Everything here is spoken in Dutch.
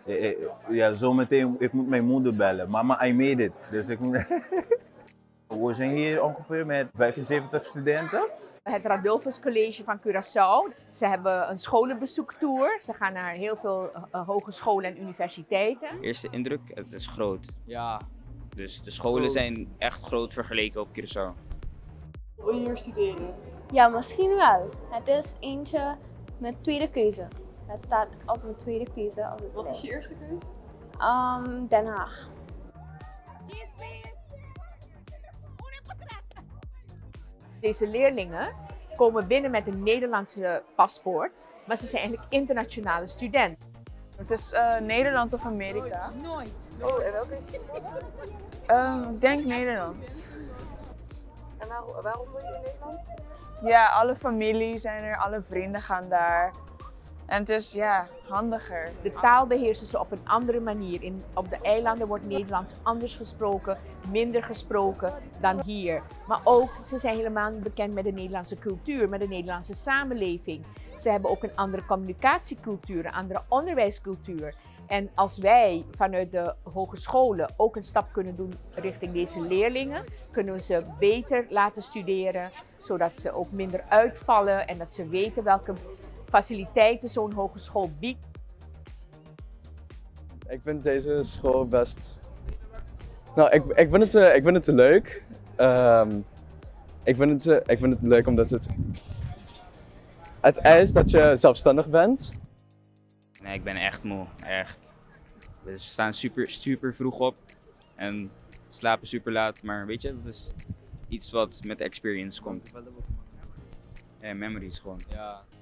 Ja, zometeen, ik moet mijn moeder bellen. Mama, I made it. Dus ik moet... We zijn hier ongeveer met 75 studenten. Het Radulfus College van Curaçao. Ze hebben een scholenbezoektour. Ze gaan naar heel veel hogescholen en universiteiten. Eerste indruk, het is groot. Ja. Dus de scholen zijn echt groot vergeleken op Curaçao. Wil je hier studeren? Ja, misschien wel. Het is eentje met tweede keuze. Het staat op mijn tweede keuze. Op Wat is je eerste keuze? Den Haag. Deze leerlingen komen binnen met een Nederlandse paspoort, maar ze zijn eigenlijk internationale studenten. Het is Nederland of Amerika. Nooit. Oh, en welke? Ik denk Nederland. En waarom wil je in Nederland? Ja, alle familie zijn er, alle vrienden gaan daar. En het is ja, handiger. De taal beheersen ze op een andere manier. Op de eilanden wordt Nederlands anders gesproken, minder gesproken dan hier. Maar ook, ze zijn helemaal niet bekend met de Nederlandse cultuur, met de Nederlandse samenleving. Ze hebben ook een andere communicatiecultuur, een andere onderwijscultuur. En als wij vanuit de hogescholen ook een stap kunnen doen richting deze leerlingen, kunnen we ze beter laten studeren, zodat ze ook minder uitvallen en dat ze weten welke faciliteiten zo'n hogeschool biedt. Ik vind deze school best... Nou, ik vind het leuk. Ik vind het leuk omdat het eist dat je zelfstandig bent. Nee, ik ben echt moe, echt. We staan super vroeg op en slapen super laat, maar weet je, dat is iets wat met de experience komt. Ja, memories gewoon. Ja.